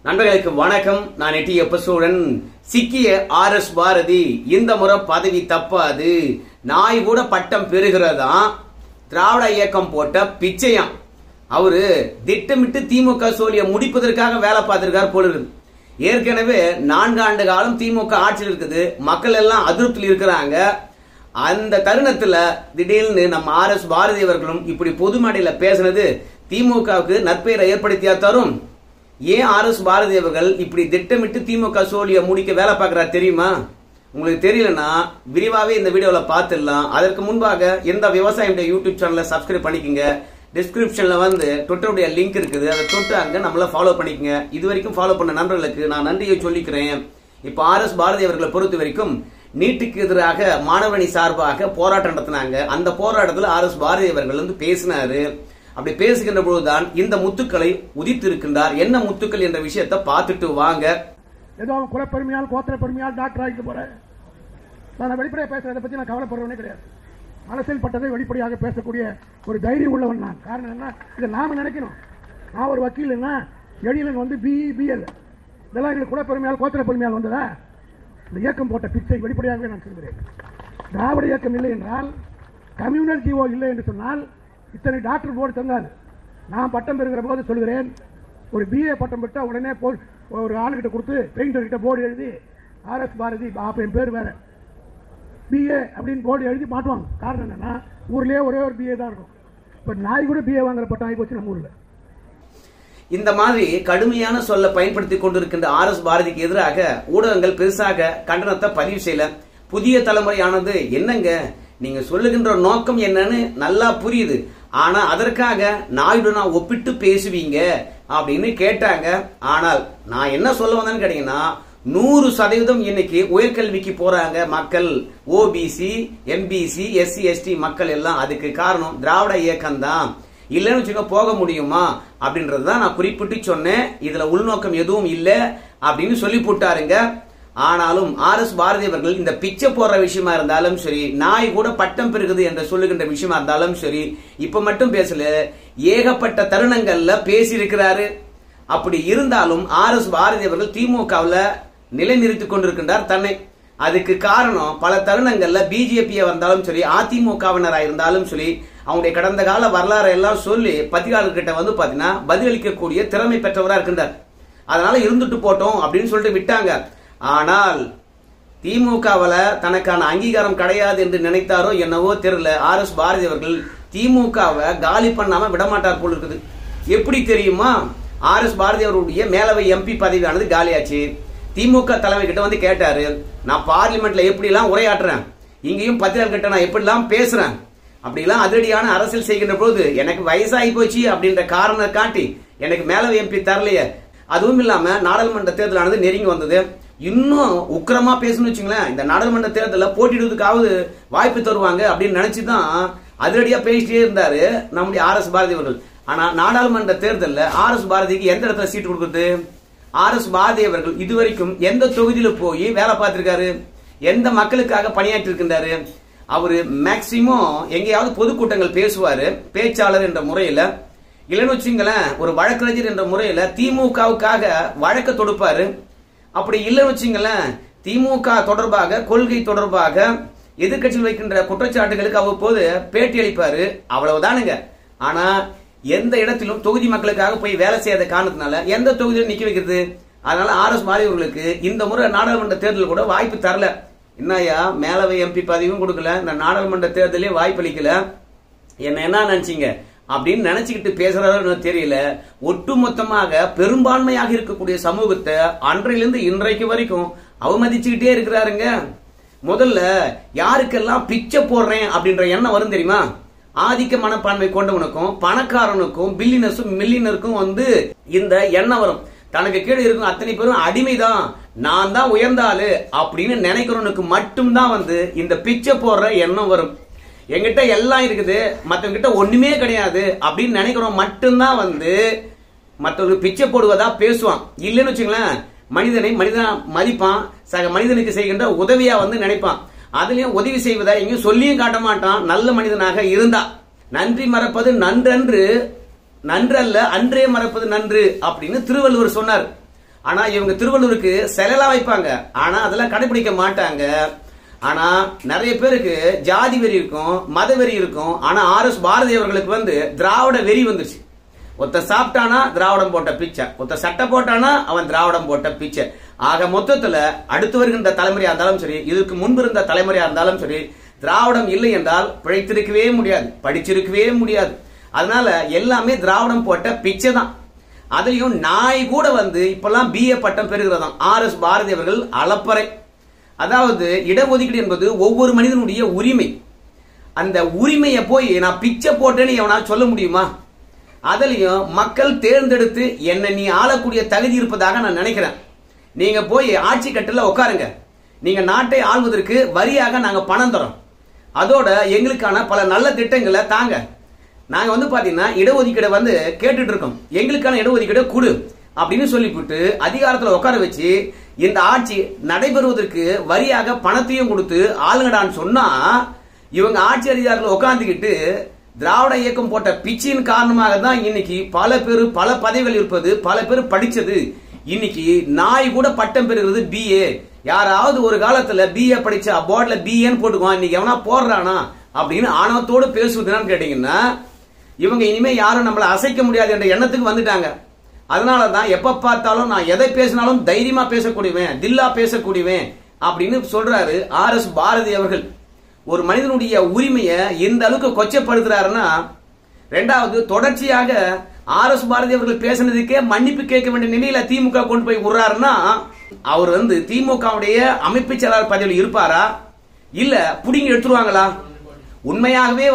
நண்பர்களுக்கு வணக்கம். நான் எட்டி எப்பசூடன். சிக்கிய ஆர்.எஸ். பாரதி இந்த முறை பதவி தப்பாது, நாய் கூட பட்டம் பெறுகிறதா திராவிட இயக்கம் போட்ட பிச்சையாம். அவரு திட்டமிட்டு திமுக சோழியை முடிப்பதற்காக வேலை பார்த்திருக்காரு போல இருக்குது. ஏற்கனவே 4 ஆண்டு காலம் திமுக ஆட்சியில் இருக்குது, மக்கள் எல்லாம் அதிருப்தியில் இருக்கிறாங்க. அந்த தருணத்துல திடீர்னு நம்ம ஆர்.எஸ். பாரதி அவர்களும் இப்படி பொது மேடையில பேசினது திமுகவுக்கு நற்பெயரை ஏற்படுத்தியா தரும்? ஏன் ஆர்.எஸ். பாரதி அவர்கள் இப்படி திட்டமிட்டு திமுக சோழியை முடிக்க வேலை பார்க்கிறார் தெரியுமா? உங்களுக்கு தெரியலன்னா விரிவாவே இந்த வீடியோல பார்த்துடலாம். அதற்கு முன்பாக எந்த விவசாயம் யூடியூப் சேனலை சப்ஸ்கிரைப் பண்ணிக்கங்க. டிஸ்கிரிப்ஷன்ல ட்விட்டருடைய லிங்க் இருக்குது, அதை தொட்டு அங்க நம்மள ஃபாலோ பண்ணிக்கங்க. இது வரைக்கும் ஃபாலோ பண்ண நண்பர்களுக்கு நான் நன்றியை சொல்லிக்கிறேன். இப்ப ஆர்.எஸ். பாரதி அவர்களை பொறுத்த வரைக்கும் நீட்டுக்கு எதிராக மாணவரணி சார்பாக போராட்டம் நடத்தினாங்க. அந்த போராட்டத்தில் ஆர்.எஸ். பாரதி அவர்கள் பேசினாரு. அப்படி பேசுகின்ற பொழுதுதான் இந்த முத்துக்களை உதித்து இருக்கின்றார். என்ன முத்துக்கள் என்ற விஷயத்தை பார்த்துட்டு வாங்க. ஏதோ குலப்பெருமையால் கோத்திர பெருமையால் டாக்டர் ஆகிட்டு போறேன். நான் வெளிப்படையாக பேசுறதை பத்தி நான் கவலைப்படுறவனே கிடையாது. அரசியல் பட்டதை வெளிப்படையாக பேசக்கூடிய ஒரு தைரியம் உள்ளவன் நான். காரணம் என்ன, இதை நாம நினைக்கணும். நான் ஒரு வக்கீல்னா எழிலன் BEBL இதெல்லாம் எங்களுக்கு குலப்பெருமையால் கோத்திர பெருமையால் வந்ததா? இந்த இயக்கம் போட்ட பிச்சை வெளிப்படையாகவே நான் சொல்கிறேன். திராவிட இயக்கம் இல்லை என்றால், கம்யூனல் ஜிஓ இல்லை என்று சொன்னால் இத்தனை டாக்டர் போர்டு தந்தாது. நான் பட்டம் பெறுகிற போது சொல்கிறேன், ஒரு BA பட்டம் பெற்றா உடனே ஒரு ஆளுகிட்ட கொடுத்து பெயிண்டர்கிட்ட போர்டு எழுதி ஆர்.எஸ். பாரதி அப்ப என் பேர் வேற BA அப்படின்னு போர்டு எழுதி மாட்டுவாங்க. காரணம் என்னன்னா, ஊர்லயே ஒரே ஒரு BA தான் இருக்கும். இப்ப நாய் கூட BA வாங்குற பட்டம் ஆகி போச்சு நம்ம ஊர்ல. இந்த மாதிரி கடுமையான சொல்ல பயன்படுத்தி கொண்டிருக்கின்ற ஆர்.எஸ். பாரதிக்கு எதிராக ஊடகங்கள் பெருசாக கண்டனத்தை பதிவு செய்யல. புதிய தலைமுறையானது என்னங்க, நீங்க சொல்லுகின்ற நோக்கம் என்னன்னு நல்லா புரியுது, ஆனா அதற்காக நாயுடு நான் ஒப்பிட்டு பேசுவீங்க அப்படின்னு கேட்டாங்க. ஆனால் நான் என்ன சொல்ல வந்தேன்னு கேட்டீங்கன்னா, 100% இன்னைக்கு உயர்கல்விக்கு போறாங்க மக்கள், OBC, MBC, SC, ST மக்கள் எல்லாம். அதுக்கு காரணம் திராவிட இயக்கம் தான். இல்லன்னு வச்சுக்க போக முடியுமா அப்படின்றதுதான் நான் குறிப்பிட்டு சொன்னேன். இதுல உள்நோக்கம் எதுவும் இல்லை அப்படின்னு சொல்லி போட்டாருங்க. ஆனாலும் ஆர்.எஸ். பாரதி அவர்கள் இந்த பிச்சை போடுற விஷயமா இருந்தாலும் சரி, நாய் கூட பட்டம் பெறுகிறது என்று சொல்லுகின்ற விஷயமா இருந்தாலும் சரி, இப்ப மட்டும் பேசல, ஏகப்பட்ட தருணங்கள்ல பேசி இருக்கிறாரு. அப்படி இருந்தாலும் ஆர்.எஸ். பாரதி அவர்கள் திமுகவுல நிலைநிறுத்திக் கொண்டிருக்கின்றார் தன்னை. அதுக்கு காரணம் பல தருணங்கள்ல பிஜேபியை வந்தாலும் சரி, அதிமுகவினரா இருந்தாலும் சரி, அவங்களுடைய கடந்த கால வரலாறு எல்லாம் சொல்லி பத்திரிகையாளர்கிட்ட பாத்தீங்கன்னா பதிலளிக்கக்கூடிய திறமை பெற்றவரா இருக்கின்றார். அதனால இருந்துட்டு போட்டோம் அப்படின்னு சொல்லிட்டு விட்டாங்க. ஆனால் திமுகவுல தனக்கான அங்கீகாரம் கிடையாது என்று நினைத்தாரோ என்னவோ தெரியல, ஆர்.எஸ். பாரதி அவர்கள் திமுகவை காலி பண்ணாம விடமாட்டார் போல இருக்குது. எப்படி தெரியுமா? ஆர்.எஸ். பாரதி அவருடைய மேலவை MP பதவியானது காலியாச்சு. திமுக தலைமை கிட்ட கேட்டாரு, நான் பார்லிமெண்ட்ல எப்படி எல்லாம் உரையாற்றுறேன், இங்கேயும் பத்திரிகை கிட்ட நான் எப்படி எல்லாம் பேசுறேன், அப்படி எல்லாம் அதிரடியான அரசியல் செய்கின்ற போது எனக்கு வயசாகி போச்சு அப்படின்ற காரணம் காட்டி எனக்கு மேலவை MP தரலையே. அதுவும் இல்லாம நாடாளுமன்ற தேர்தலானது நெருங்கி வந்தது. இன்னும் உக்கிரமா பேசணும்னு வச்சுங்களேன், இந்த நாடாளுமன்ற தேர்தலில் போட்டியிடுவதற்காவது வாய்ப்பு தருவாங்க அப்படின்னு நினைச்சுதான் அதிரடியா பேசிட்டே இருந்தாரு நம்முடைய ஆர்.எஸ். பாரதி அவர்கள். ஆனா நாடாளுமன்ற தேர்தலில் ஆர்.எஸ். பாரதிக்கு எந்த இடத்துல சீட்டு கொடுக்குறது? ஆர்.எஸ். பாரதி அவர்கள் இதுவரைக்கும் எந்த தொகுதியில போய் வேலை பார்த்திருக்காரு? எந்த மக்களுக்காக பணியாற்றி இருக்கின்றாரு? அவரு மேக்சிமம் எங்கேயாவது பொதுக்கூட்டங்கள் பேசுவாரு, பேச்சாளர் என்ற முறையில. இல்லைன்னு வச்சுங்களேன், ஒரு வழக்கறிஞர் என்ற முறையில திமுகவுக்காக வழக்க தொடுப்பாரு. அப்படி இல்லைன்னு வச்சுங்களேன், திமுக தொடர்பாக, கொள்கை தொடர்பாக எதிர்கட்சியில் வைக்கின்ற குற்றச்சாட்டுகளுக்கு அவ்வப்போது பேட்டி அளிப்பாரு. அவ்வளவுதானுங்க. ஆனா எந்த இடத்திலும் தொகுதி மக்களுக்காக போய் வேலை செய்யாத காரணத்தினால எந்த தொகுதியிலும் நிக்க வைக்கிறது? அதனால ஆர்.எஸ். பாரதி அவர்களுக்கு இந்த முறை நாடாளுமன்ற தேர்தல் கூட வாய்ப்பு தரல. என்னையா மேலவை MP பதவியும் கொடுக்கல, இந்த நாடாளுமன்ற தேர்தலே வாய்ப்பு அளிக்கல, என்ன நினைச்சீங்க அப்படின்னு நினைச்சுக்கிட்டு பேசுறாரு தெரியல. ஒட்டுமொத்தமாக பெரும்பான்மையாக இருக்கக்கூடிய சமூகத்தை அன்றையிலிருந்து இன்றைக்கு வரைக்கும் அவமதிச்சுக்கிட்டே இருக்கிறாருங்க. முதல்ல யாருக்கெல்லாம் பிச்சை போடுறேன் அப்படின்ற எண்ணம் வரும் தெரியுமா? ஆதிக்க மனப்பான்மை கொண்டவனுக்கும் பணக்காரனுக்கும் பில்லியனர்ஸும் மில்லியனருக்கும் இந்த எண்ணம் வரும். தனக்கு கீழே இருக்கும் அத்தனை பேரும் அடிமைதான், நான் தான் உயர்ந்த ஆளு அப்படின்னு நினைக்கிறவனுக்கு மட்டும்தான் இந்த பிச்சை போடுற எண்ணம் வரும். என்கிட்ட எல்லாம் இருக்குது, மற்றவங்க கிட்ட ஒண்ணுமே கிடையாது அப்படின்னு நினைக்கிறவன் மட்டும்தான் மற்றவங்க பிச்சை போடுவதா பேசுவான். இல்லைன்னு வச்சுங்களேன், மனிதனை மனிதனா மதிப்பான், சக மனிதனுக்கு செய்கின்ற உதவியா நினைப்பான். அதுலயும் உதவி செய்வதா எங்கேயும் சொல்லியும் காட்ட மாட்டான். நல்ல மனிதனாக இருந்தா நன்றி மறப்பது நன்றன்று, நன்றல்ல அன்றே மறப்பது நன்று அப்படின்னு திருவள்ளுவர் சொன்னார். ஆனா இவங்க திருவள்ளூருக்கு சிலைலாம் வைப்பாங்க, ஆனா அதெல்லாம் கடைபிடிக்க மாட்டாங்க. ஆனா நிறைய பேருக்கு ஜாதி வெறி இருக்கும், மத வெறி இருக்கும். ஆனா ஆர்.எஸ். பாரதி அவர்களுக்கு திராவிட வெறி வந்துருச்சு. ஒருத்த சாப்பிட்டானா திராவிடம் போட்ட பிச்சை, ஒருத்த சட்டை போட்டானா அவன் திராவிடம் போட்ட பிச்சை. ஆக மொத்தத்துல அடுத்து வருகின்ற தலைமுறையா இருந்தாலும் சரி, இதுக்கு முன்பு இருந்த தலைமுறையா இருந்தாலும் சரி, திராவிடம் இல்லை என்றால் பிழைத்திருக்கவே முடியாது, படிச்சிருக்கவே முடியாது. அதனால எல்லாமே திராவிடம் போட்ட பிச்சை தான். அதுலயும் நாய் கூட இப்பெல்லாம் BA பட்டம் பெறுகிறதாம். ஆர்.எஸ். பாரதி அவர்கள் அளப்பறை. அதாவது இடஒதுக்கீடு என்பது ஒவ்வொரு மனிதனுடைய உரிமை. அந்த உரிமையை போய் நான் பிச்சை போட்டேன்னு எவனால் சொல்ல முடியுமா? அதுலயும் மக்கள் தேர்ந்தெடுத்து என்ன நீ ஆளக்கூடிய தகுதி இருப்பதாக நான் நினைக்கிறேன். நீங்க போய் ஆட்சி கட்டில உட்காருங்க, நீங்க நாட்டை ஆள்வதற்கு வரியாக நாங்க பணம் தரோம், அதோட எங்களுக்கான பல நல்ல திட்டங்களை தாங்க. நாங்க பாத்தீங்கன்னா இடஒதுக்கீடு கேட்டுட்டு இருக்கோம், எங்களுக்கான இடஒதுக்கீடு கொடு அப்படின்னு சொல்லிவிட்டு அதிகாரத்துல உட்கார வச்சு இந்த ஆட்சி நடைபெறுவதற்கு வரியாக பணத்தையும் கொடுத்து ஆளுங்கடான்னு சொன்னா, இவங்க ஆட்சி அதிகாரத்தில் உட்கார்ந்துக்கிட்டு திராவிட இயக்கம் போட்ட பிச்சின் காரணமாக தான் இன்னைக்கு பல பேர் பல பதவிகள் இருப்பது, பல பேர் படிச்சது. இன்னைக்கு நாய் கூட பட்டம் பெறுகிறது BA. யாராவது ஒரு காலத்துல BA படிச்ச போர்ட்ல BAன்னு போட்டுக்குவான், இன்னைக்கு எவனா போடுறானா அப்படின்னு ஆணவத்தோடு பேசுவதுன்னு கேட்டீங்கன்னா, இவங்க இனிமே யாரும் நம்மளை அசைக்க முடியாது என்ற எண்ணத்துக்கு வந்துட்டாங்க. அதனாலதான் எப்ப பார்த்தாலும் நான் எதை பேசினாலும் தைரியமா பேசக்கூடியவன், தில்லா பேசக்கூடியவன் அப்படின்னு சொல்றாரு ஆர்.எஸ். பாரதி அவர்கள். ஒரு மனிதனுடைய உரிமையை எந்த அளவுக்கு கொச்சப்படுத்துறாருன்னா, ரெண்டாவது தொடர்ச்சியாக ஆர்.எஸ். பாரதி அவர்கள் பேசினதுக்கே மன்னிப்பு கேட்க வேண்டிய நிலையில திமுக கொண்டு போய் விடுறாருன்னா, அவர் திமுகவுடைய அமைப்பு செயலாளர் பதவியில் இருப்பாரா இல்ல புடிங்கி எடுத்துருவாங்களா? உண்மையாகவே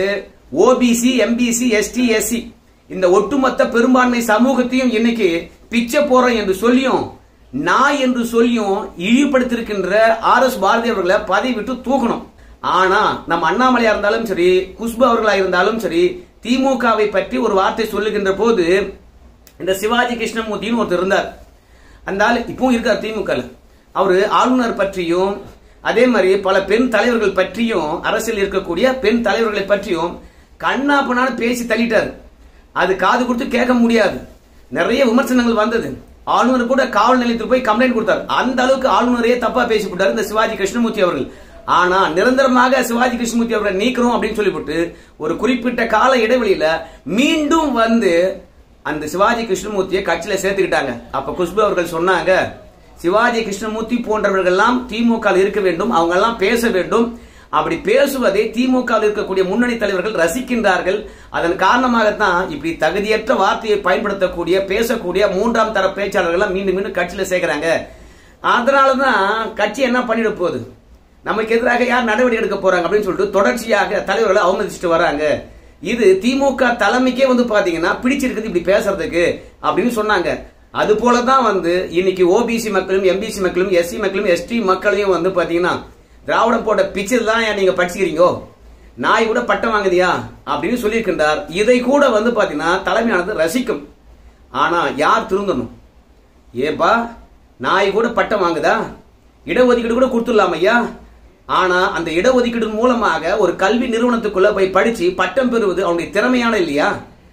OBC, MBC, ST, SC இந்த ஒட்டுமொத்த பெரும்பான்மை சமூகத்தையும் இன்னைக்கு பிச்சை போறோம் என்று சொல்லியும் நாய் என்று சொல்லியும் இழிவுபடுத்திருக்கின்ற ஆர்.எஸ். பாரதி அவர்களை பதவி விட்டு தூக்கணும். ஆனா நம்ம அண்ணாமலையா இருந்தாலும் சரி, குஷ்பு அவர்களா இருந்தாலும் சரி, திமுகவை பற்றி ஒரு வார்த்தை சொல்லுகின்ற போது இந்த சிவாஜி கிருஷ்ணமூர்த்தின்னு ஒருத்தர் இருந்தார். அந்த ஆள் இப்பவும் இருக்கார் திமுக. அவரு ஆளுநர் பற்றியும் அதே மாதிரி பல பெண் தலைவர்கள் பற்றியும், அரசியல் இருக்கக்கூடிய பெண் தலைவர்களை பற்றியும் கண்ணாப்பனான பேசி தள்ளிட்டார். அது காது கொடுத்து கேட்க முடியாது. நிறைய விமர்சனங்கள் வந்தது. ஆளுநர் கூட காவல் நிலையத்தில் போய் கம்ப்ளைண்ட் கொடுத்தார். அந்த அளவுக்கு ஆளுநரே தப்பா பேசி போட்டார் இந்த சிவாஜி கிருஷ்ணமூர்த்தி அவர்கள். ஆனா நிரந்தரமாக சிவாஜி கிருஷ்ணமூர்த்தி அவர்களை நீக்கிறோம் அப்படின்னு சொல்லிவிட்டு ஒரு குறிப்பிட்ட கால இடைவெளியில மீண்டும் அந்த சிவாஜி கிருஷ்ணமூர்த்தியை கட்சியில சேர்த்துக்கிட்டாங்க. அப்ப குஷ்பு அவர்கள் சொன்னாங்க, சிவாஜி கிருஷ்ணமூர்த்தி போன்றவர்கள் எல்லாம் திமுக இருக்க வேண்டும், அவங்க எல்லாம் பேச வேண்டும். அப்படி பேசுவதை திமுக இருக்கக்கூடிய முன்னணி தலைவர்கள் ரசிக்கின்றார்கள். அதன் காரணமாகத்தான் இப்படி தகுதியற்ற வார்த்தையை பயன்படுத்தக்கூடிய பேசக்கூடிய மூன்றாம் தர பேச்சாளர்கள் மீண்டும் மீண்டும் கட்சியில சேர்க்கிறாங்க. அதனாலதான் கட்சி என்ன பண்ணிட போகுது, நமக்கு எதிராக யார் நடவடிக்கை எடுக்க போறாங்க அப்படின்னு சொல்லிட்டு தொடர்ச்சியாக தலைவர்களை அவமதிச்சுட்டு வராங்க. இது திமுக தலைமைக்கே பாத்தீங்கன்னா பிடிச்சிருக்குது இப்படி பேசுறதுக்கு அப்படின்னு சொன்னாங்க. அது போலதான் இன்னைக்கு OBC மக்களும், MBC மக்களும், SC மக்களும், ST மக்களையும் பாத்தீங்கன்னா திராவிடம் போட்ட பிச்சை தான் நீங்க படிச்சுக்கிறீங்க, நாய் கூட பட்டம் வாங்குதியா அப்படின்னு சொல்லியிருக்கின்றார். இதை கூட பாத்தீங்கன்னா தலைமையானது ரசிக்கும். ஆனா யார் திருந்தணும்? ஏப்பா நாய் கூட பட்டம் வாங்குதா, இடஒதுக்கீடு கூட கொடுத்துடலாம் ஐயா. ஆனா அந்த இடஒதுக்கீடு மூலமாக ஒரு கல்வி நிறுவனத்துக்குள்ள போய் படிச்சு பட்டம் பெறுவது அவனுடைய திறமையான இல்லையா?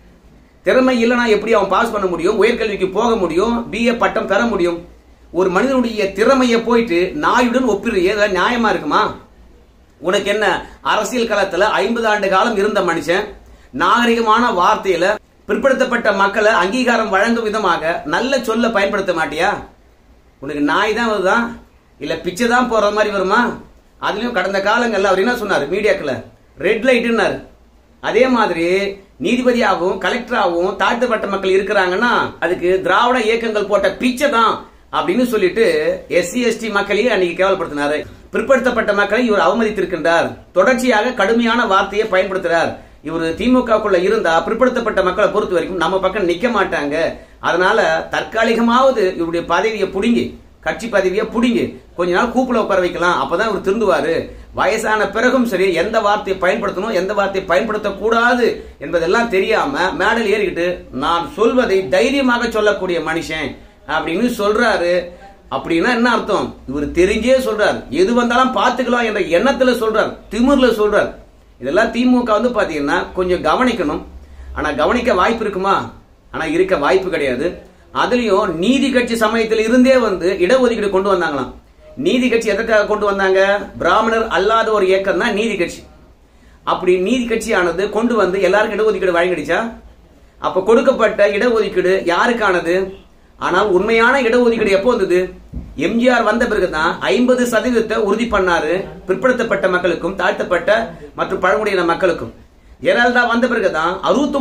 திறமை இல்லைன்னா எப்படி அவன் பாஸ் பண்ண முடியும், உயர்கல்விக்கு போக முடியும், BA பட்டம் பெற முடியும்? ஒரு மனிதனுடைய திறமையை போயிட்டு நாயுடன் ஒப்பிடுறது நியாயமா இருக்குமா? உனக்கு என்ன அரசியல் களத்துல 50 ஆண்டு காலம் இருந்த மனுஷன், நாகரிகமான வார்த்தையில பிற்படுத்தப்பட்ட மக்களை அங்கீகாரம் வழங்கும் விதமாக நல்ல சொல்ல பயன்படுத்த மாட்டியா? உனக்கு நாய் தான் வருதான் இல்ல பிச்சை தான் போற மாதிரி வருமா? அதுலயும் கடந்த காலங்கள்ல அவர் என்ன சொன்னார் மீடியாக்களை, ரெட் லைட்னாரு. அதே மாதிரி நீதிபதியாகவும் கலெக்டராகவும் தாழ்த்தப்பட்ட மக்கள் இருக்கிறாங்கன்னா அதுக்கு திராவிட இயக்கங்கள் போட்ட பிச்சை தான் அப்படின்னு சொல்லிட்டு SC ST மக்களையே அன்னைக்கு கேவலப்படுத்தினாரு. பிற்படுத்தப்பட்ட மக்களை இவர் அவமதித்திருக்கின்றார். தொடர்ச்சியாக கடுமையான வார்த்தையை பயன்படுத்துறார். இவர் திமுகக்குள்ள இருந்தா பிற்படுத்தப்பட்ட மக்களை பொறுத்த வரைக்கும் நம்ம பக்கம் நிக்க மாட்டாங்க. அதனால தற்காலிகமாவது இவருடைய பதவியை புடுங்கி, கட்சி பதவியை புடுங்கி கொஞ்ச நாள் கூப்புல உட்கார வைக்கலாம், அப்பதான் இவர் திருந்துவாரு. வயசான பிறகும் சரி எந்த வார்த்தையை பயன்படுத்தணும், எந்த வார்த்தையை பயன்படுத்தக்கூடாது என்பதெல்லாம் தெரியாம மேடையில் ஏறிக்கிட்டு நான் சொல்வதை தைரியமாக சொல்லக்கூடிய மனுஷன் அப்படின்னு சொல்றாரு. அப்படின்னா என்ன அர்த்தம்? இவர் தெரிஞ்சே சொல்றாரு, எது வந்தாலும் பாத்துக்கலாம் என்ற எண்ணத்துல சொல்றார், திமிர்ல சொல்றார். இதெல்லாம் திமுக பாத்தீங்கன்னா கொஞ்சம் கவனிக்கணும். ஆனா கவனிக்க வாய்ப்பு இருக்குமா? ஆனா இருக்க வாய்ப்பு கிடையாது. அதுலயும் நீதி கட்சி சமயத்தில் இருந்தே வந்து இடஒதுக்கீடு கொண்டு வந்தாங்களாம். நீதி கட்சி எதற்காக கொண்டு வந்தாங்க? பிராமணர் அல்லாத ஒரு இயக்கம் தான் நீதி கட்சி. அப்படி நீதி கட்சியானது கொண்டு வந்து எல்லாருக்கும் இடஒதுக்கீடு வழங்கிடுச்சா? அப்ப கொடுக்கப்பட்ட இடஒதுக்கீடு யாருக்கானது? ஆனால் உண்மையான இடஒதுக்கீடு எப்போ வந்தது? எம்ஜிஆர் வந்த பிறகுதான் 50% உறுதி பண்ணாரு பிற்படுத்தப்பட்ட மக்களுக்கும் தாழ்த்தப்பட்ட மற்றும் பழங்குடியின மக்களுக்கும். ஜெயலலிதா வந்த பிறகுதான்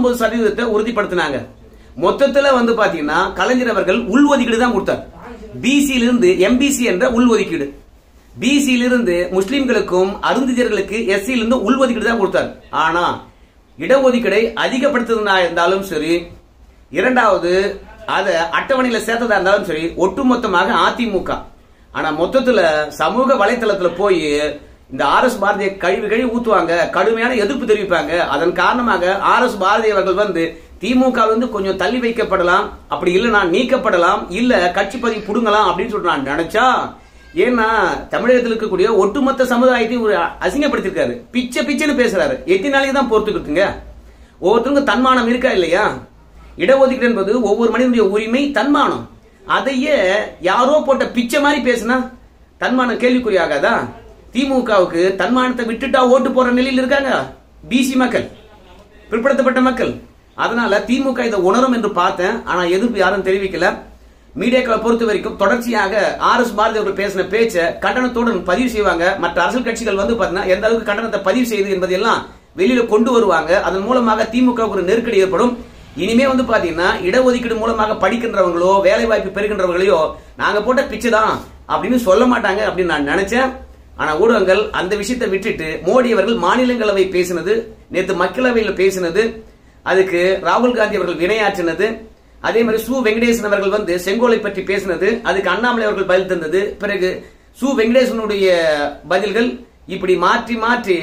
69% உறுதிப்படுத்தினாங்க. மொத்தத்துல வந்து பாத்தீங்கன்னா கலைஞர் அவர்கள் உள்ஒதுக்கீடு தான் கொடுத்தார். பிசியிலிருந்து எம்பிசி என்ற உள்ஒதுக்கீடு, பிசியிலிருந்து முஸ்லிம்களுக்கும் அருந்திஜர்களுக்கு எஸ்சியிலிருந்து உள்ஒதுக்கீடு தான் கொடுத்தார். ஆனா இடஒதுக்கீடை அதிகப்படுத்துறதா இருந்தாலும் சரி, இரண்டாவது அதை அட்டவணையில சேர்த்ததா இருந்தாலும் சரி, ஒட்டுமொத்தமாக அதிமுக. ஆனா மொத்தத்துல சமூக வலைதளத்துல போய் இந்த RS பாரதிய கழுவி ஊத்துவாங்க, கடுமையான எதிர்ப்பு தெரிவிப்பாங்க. அதன் காரணமாக RS பாரதி அவர்கள் வந்து திமுக வந்து கொஞ்சம் தள்ளி வைக்கப்படலாம், அப்படி இல்லைனா நீக்கப்படலாம், இல்ல கட்சி பதிவு புடுங்கலாம் அப்படின்னு சொல்லிட்டு நான் நினைச்சா, ஏன்னா தமிழகத்தில் இருக்கக்கூடிய ஒட்டுமொத்த சமுதாயத்தையும் ஒரு அசிங்கப்படுத்திருக்காரு. பிச்சைன்னு பேசுறாரு. எத்தனை நாளைக்கு தான் பொறுத்துக்கிட்டுங்க? ஒவ்வொருத்தருக்கும் தன்மானம் இருக்கா இல்லையா? இடஒதுக்கீடு என்பது ஒவ்வொரு மனிதனுடைய உரிமை, தன்மானம். அதையே யாரோ போட்ட பிச்சை மாதிரி பேசினா தன்மானம் கேள்விக்குறியாகாதா? திமுகவுக்கு தன்மானத்தை விட்டுட்டா ஓட்டு போற நிலையில் இருக்காங்க பிசி மக்கள், பிற்படுத்தப்பட்ட மக்கள். அதனால திமுக இதை உணரும் என்று பார்த்தேன். ஆனா எதிர்ப்பு யாரும் தெரிவிக்கல. மீடியாக்களை பொறுத்த வரைக்கும் தொடர்ச்சியாக RS பாரதி அவர்கள் பேசின பேச்சை கண்டனத்தோடு பதிவு செய்வாங்க. மற்ற அரசியல் கட்சிகள் வந்து பாத்தீங்கன்னா எந்த அளவுக்கு கண்டனத்தை பதிவு செய்து என்பதெல்லாம் வெளியில கொண்டு வருவாங்க. அதன் மூலமாக திமுக ஒரு நெருக்கடி ஏற்படும். இனிமே வந்து பாத்தீங்கன்னா இடஒதுக்கீடு மூலமாக படிக்கின்றவங்களோ வேலை வாய்ப்பு பெறுகின்றவர்களையோ நாங்க போட்ட பிச்சை தான் அப்படின்னு சொல்ல மாட்டாங்க அப்படின்னு நான் நினைச்சேன். ஆனா ஊடகங்கள் அந்த விஷயத்தை விட்டுட்டு மோடி அவர்கள் மாநிலங்களவை பேசினது, நேற்று மக்களவையில் பேசினது, அதுக்கு ராகுல் காந்தி அவர்கள் வினையாற்றினது, அதே மாதிரி சு வெங்கடேசன் அவர்கள் வந்து செங்கோலை பற்றி பேசினது, அதுக்கு அண்ணாமலை அவர்கள் பதில் தந்தது, பிறகு சு வெங்கடேசனுடைய பதில்கள், இப்படி மாற்றி மாற்றி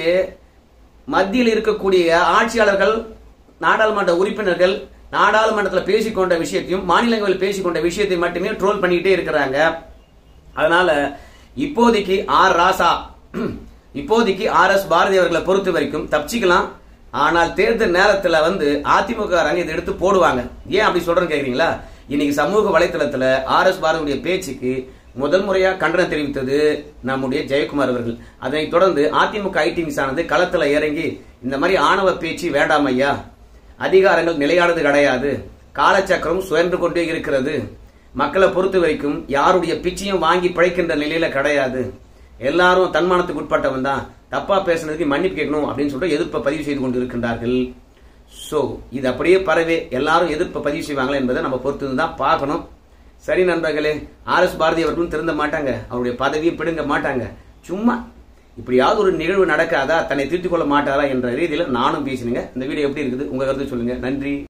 மத்தியில் இருக்கக்கூடிய ஆட்சியாளர்கள், நாடாளுமன்ற உறுப்பினர்கள் நாடாளுமன்றத்தில் பேசிக்கொண்ட விஷயத்தையும் மாநிலங்களில் பேசிக்கொண்ட விஷயத்தை மட்டுமே ட்ரோல் பண்ணிக்கிட்டே இருக்கிறாங்க. அதனால இப்போதைக்கு இப்போதைக்கு RS பாரதி அவர்களை பொறுத்த வரைக்கும் தப்பிச்சுக்கலாம். ஆனால் தேர்தல் நேரத்தில் வந்து அதிமுக இதை எடுத்து போடுவாங்க. ஏன் அப்படி சொல்றேன்னு கேக்குறீங்களா? இன்னைக்கு சமூக வலைதளத்துல RS பாரதியுடைய பேச்சுக்கு முதல் முறையா கண்டனம் தெரிவித்தது நம்முடைய ஜெயக்குமார் அவர்கள். அதனைத் தொடர்ந்து அதிமுக ஐடிங்ஸ் ஆனது களத்துல இறங்கி இந்த மாதிரி ஆணவ பேச்சு வேண்டாம் ஐயா, அதிகாரங்கள் நிலையானது கிடையாது, காலச்சக்கரம் சுழன்று கொண்டே இருக்கிறது, மக்களை பொறுத்த வரைக்கும் யாருடைய பிச்சையும் வாங்கி பிழைக்கின்ற நிலையில கிடையாது, எல்லாரும் தன்மானத்துக்கு உட்பட்டவன் தான், தப்பா பேசுனதுக்கு மன்னிப்பு கேட்கணும் அப்படின்னு சொல்லிட்டு எதிர்ப்பை பதிவு செய்து கொண்டு இருக்கின்றார்கள். சோ இது அப்படியே பரவே எல்லாரும் எதிர்ப்பை பதிவு செய்வாங்களா என்பதை நம்ம பொறுத்து தான் பார்க்கணும். சரி நண்பர்களே, RS பாரதி அவர்களும் திருந்த மாட்டாங்க, அவருடைய பதவியும் பிடுங்க மாட்டாங்க. சும்மா இப்படியாவது ஒரு நிகழ்வு நடக்காதா, தன்னை திருத்திக் கொள்ள மாட்டாரா என்ற ரீதியில் நானும் பேசினுங்க. இந்த வீடியோ எப்படி இருக்குது உங்க கருத்து சொல்லுங்க. நன்றி.